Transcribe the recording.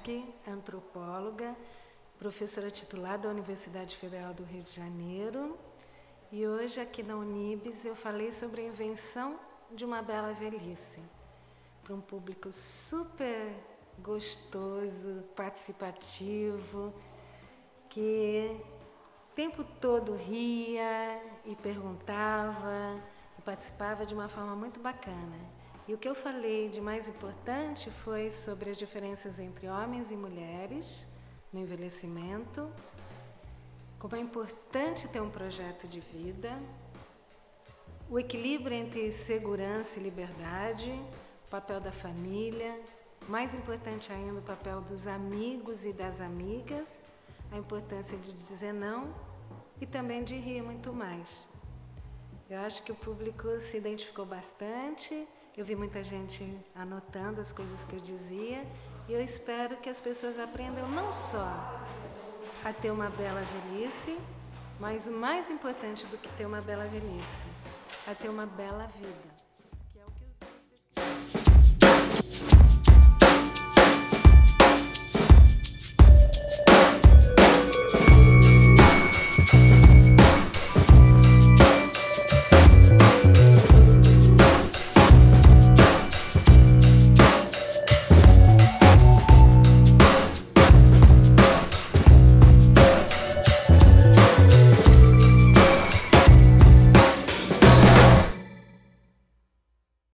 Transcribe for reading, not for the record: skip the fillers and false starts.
Buarque, antropóloga, professora titular da Universidade Federal do Rio de Janeiro. E hoje, aqui na Unibis, eu falei sobre a invenção de uma bela velhice, para um público super gostoso, participativo, que o tempo todo ria e perguntava e participava de uma forma muito bacana. E o que eu falei de mais importante foi sobre as diferenças entre homens e mulheres no envelhecimento, como é importante ter um projeto de vida, o equilíbrio entre segurança e liberdade, o papel da família, mais importante ainda o papel dos amigos e das amigas, a importância de dizer não e também de rir muito mais. Eu acho que o público se identificou bastante, eu vi muita gente anotando as coisas que eu dizia e eu espero que as pessoas aprendam não só a ter uma bela velhice, mas o mais importante do que ter uma bela velhice, a ter uma bela vida.